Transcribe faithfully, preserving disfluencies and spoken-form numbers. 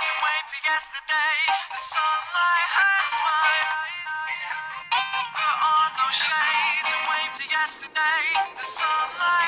and wave to yesterday. The sunlight hurts my eyes. Put on those shades and wave to yesterday. The sunlight